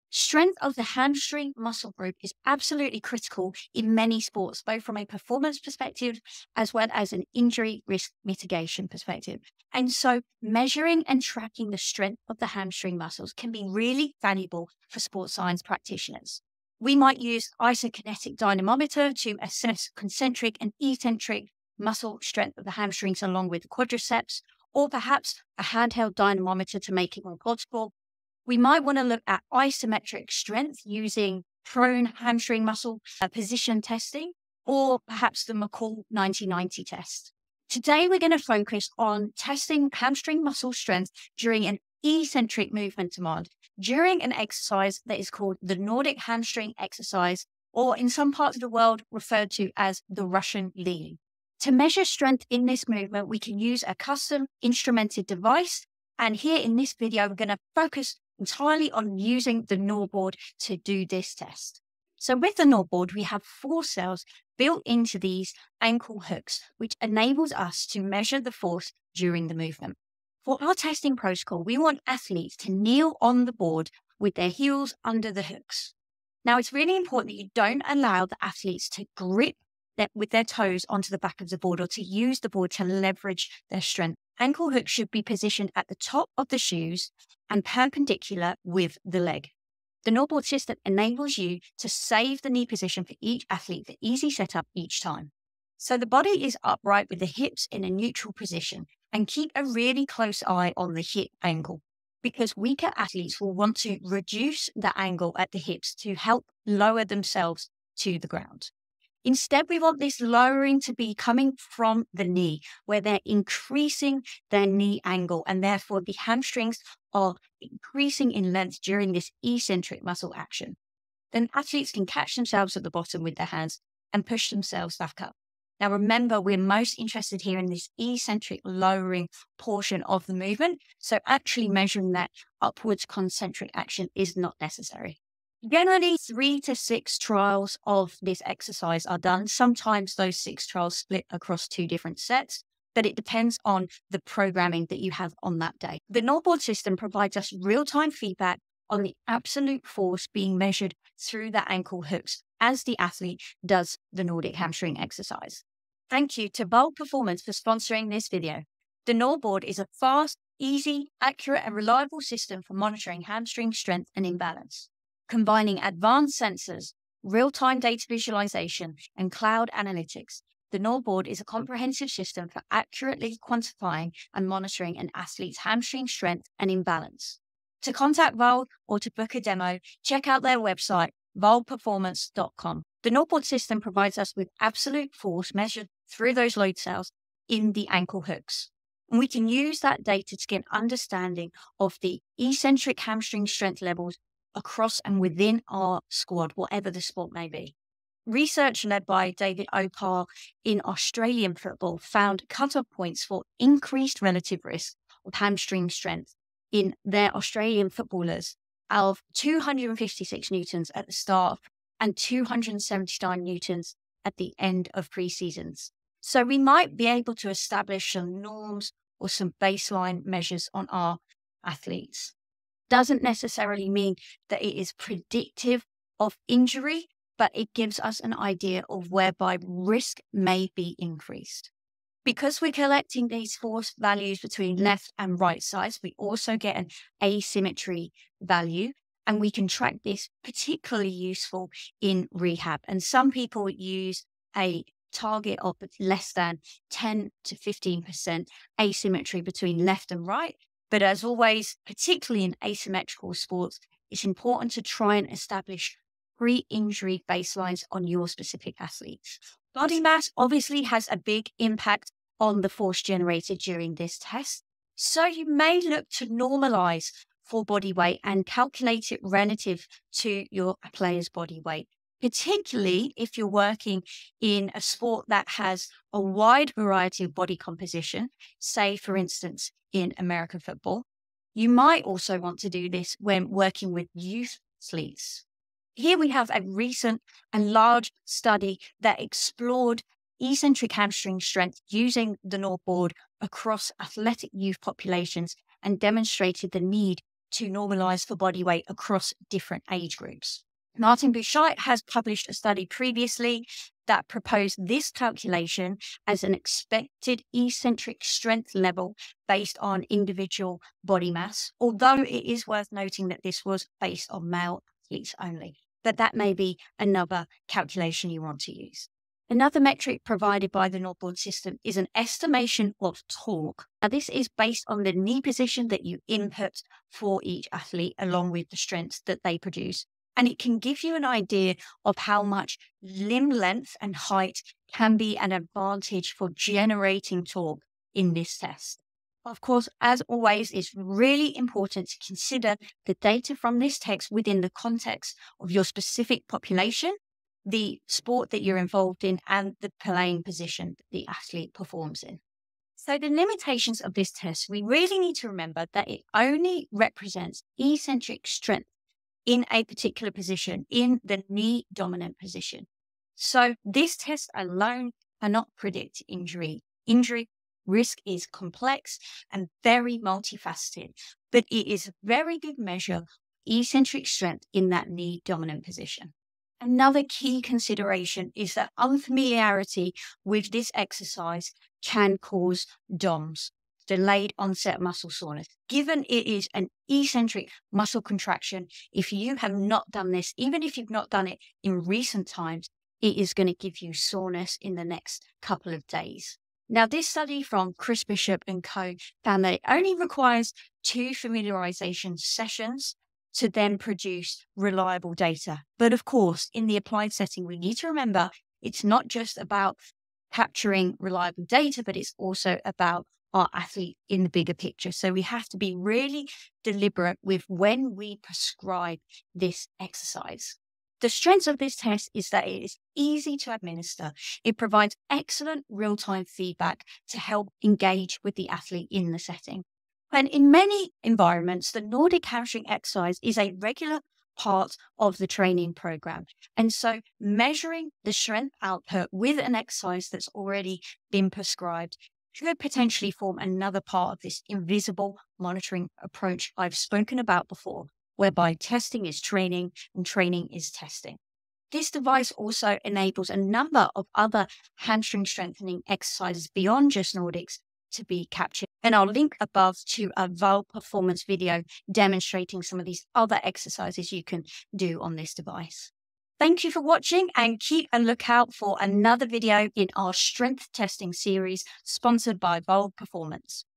Strength of the hamstring muscle group is absolutely critical in many sports, both from a performance perspective as well as an injury risk mitigation perspective. And so measuring and tracking the strength of the hamstring muscles can be really valuable for sports science practitioners. We might use isokinetic dynamometer to assess concentric and eccentric muscle strength of the hamstrings along with the quadriceps, or perhaps a handheld dynamometer to make it more portable. We might want to look at isometric strength using prone hamstring muscle position testing, or perhaps the McCall 9090 test. Today, we're going to focus on testing hamstring muscle strength during an eccentric movement demand during an exercise that is called the Nordic Hamstring Exercise, or in some parts of the world referred to as the Russian lean. To measure strength in this movement, we can use a custom instrumented device. And here in this video, we're going to focus entirely on using the NordBord to do this test. So with the NordBord, we have 4 cells built into these ankle hooks, which enables us to measure the force during the movement. For our testing protocol, we want athletes to kneel on the board with their heels under the hooks. Now, it's really important that you don't allow the athletes to grip with their toes onto the back of the board or to use the board to leverage their strength. Ankle hooks should be positioned at the top of the shoes and perpendicular with the leg. The NordBord system enables you to save the knee position for each athlete for easy setup each time. So the body is upright with the hips in a neutral position, and keep a really close eye on the hip angle, because weaker athletes will want to reduce the angle at the hips to help lower themselves to the ground. Instead, we want this lowering to be coming from the knee, where they're increasing their knee angle, and therefore the hamstrings are increasing in length during this eccentric muscle action. Then athletes can catch themselves at the bottom with their hands and push themselves back up. Now, remember, we're most interested here in this eccentric lowering portion of the movement, so actually measuring that upwards concentric action is not necessary. Generally, 3 to 6 trials of this exercise are done. Sometimes those 6 trials split across 2 different sets, but it depends on the programming that you have on that day. The NordBord system provides us real-time feedback on the absolute force being measured through the ankle hooks as the athlete does the Nordic hamstring exercise. Thank you to VALD Performance for sponsoring this video. The NordBord is a fast, easy, accurate, and reliable system for monitoring hamstring strength and imbalance. Combining advanced sensors, real-time data visualization, and cloud analytics, the NordBord is a comprehensive system for accurately quantifying and monitoring an athlete's hamstring strength and imbalance. To contact VALD or to book a demo, check out their website, VALDperformance.com. The NordBord system provides us with absolute force measured through those load cells in the ankle hooks. And we can use that data to get an understanding of the eccentric hamstring strength levels across and within our squad, whatever the sport may be. Research led by David Opar in Australian football found cut-off points for increased relative risk of hamstring strength in their Australian footballers of 256 newtons at the start and 279 newtons at the end of pre-seasons. So we might be able to establish some norms or some baseline measures on our athletes. Doesn't necessarily mean that it is predictive of injury, but it gives us an idea of whereby risk may be increased. Because we're collecting these force values between left and right sides, we also get an asymmetry value, and we can track this particularly useful in rehab. And some people use a target of less than 10 to 15% asymmetry between left and right. But as always, particularly in asymmetrical sports, it's important to try and establish pre-injury baselines on your specific athletes. Body mass obviously has a big impact on the force generated during this test. So you may look to normalize for body weight and calculate it relative to your player's body weight, particularly if you're working in a sport that has a wide variety of body composition, say, for instance, in American football. You might also want to do this when working with youth athletes. Here we have a recent and large study that explored eccentric hamstring strength using the NordBord across athletic youth populations and demonstrated the need to normalize for body weight across different age groups. Martin Bouchard has published a study previously that proposed this calculation as an expected eccentric strength level based on individual body mass, although it is worth noting that this was based on male athletes only. But that may be another calculation you want to use. Another metric provided by the NordBord system is an estimation of torque. Now, this is based on the knee position that you input for each athlete, along with the strength that they produce. And it can give you an idea of how much limb length and height can be an advantage for generating torque in this test. Of course, as always, it's really important to consider the data from this test within the context of your specific population, the sport that you're involved in, and the playing position that the athlete performs in. So the limitations of this test, we really need to remember that it only represents eccentric strength in a particular position, in the knee dominant position. So this test alone cannot predict injury. Injury risk is complex and very multifaceted, but it is a very good measure of eccentric strength in that knee dominant position. Another key consideration is that unfamiliarity with this exercise can cause DOMS, delayed onset muscle soreness. Given it is an eccentric muscle contraction, if you have not done this, even if you've not done it in recent times, it is going to give you soreness in the next couple of days. Now, this study from Chris Bishop and co. found that it only requires 2 familiarization sessions to then produce reliable data. But of course, in the applied setting, we need to remember it's not just about capturing reliable data, but it's also about our athlete in the bigger picture. So we have to be really deliberate with when we prescribe this exercise. The strength of this test is that it is easy to administer. It provides excellent real-time feedback to help engage with the athlete in the setting. And in many environments, the Nordic Hamstring Exercise is a regular part of the training program. And so measuring the strength output with an exercise that's already been prescribed could potentially form another part of this invisible monitoring approach I've spoken about before, whereby testing is training and training is testing. This device also enables a number of other hamstring strengthening exercises beyond just Nordics to be captured. And I'll link above to a VALD Performance video demonstrating some of these other exercises you can do on this device. Thank you for watching, and keep a lookout for another video in our strength testing series sponsored by VALD Performance.